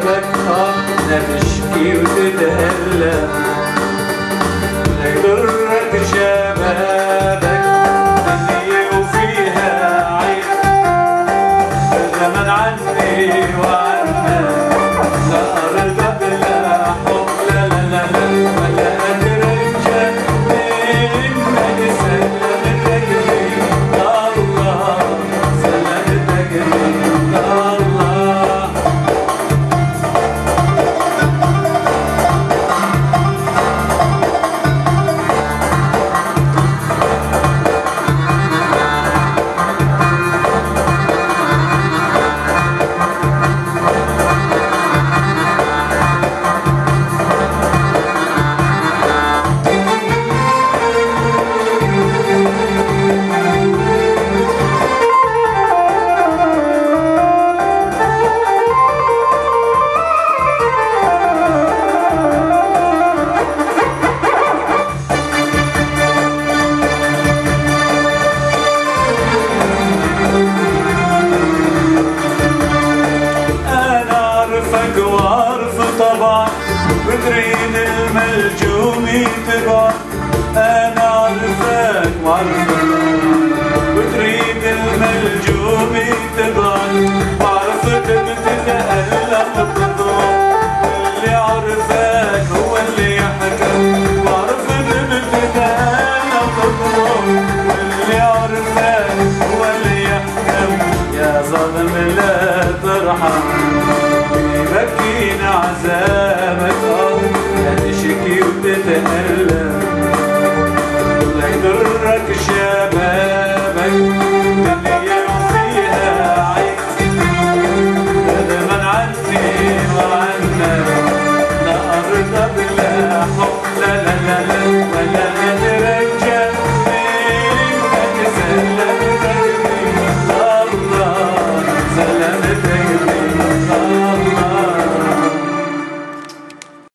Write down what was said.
شبابك لا تشكي وتتألم، لا يضرك شبابك دنيا وفيها عين، زمن عني وعنك لا أرضى بلا حب، لا لا لا لا ولا أترجى إنك سلمتك لي الله، سلمتك لي الله. وعرف طبعا وتريد الملجوم يتبع، انا عارفك وعارفك وتريد الملجوم يتبع، وعرفت بتتألم بتضوع، اللي عرفك هو اللي يحكم، وعرفت بتتألم بتضوع، واللي عرفك هو اللي يحكم، يا ظالم لا ترحم بكينا عذابك لا تشكي وتتألم، لا يضرك شبابك دنيا وفيها عين، ندما عني وعنك لا أرضى بلا حب، لا لا لا لا ولا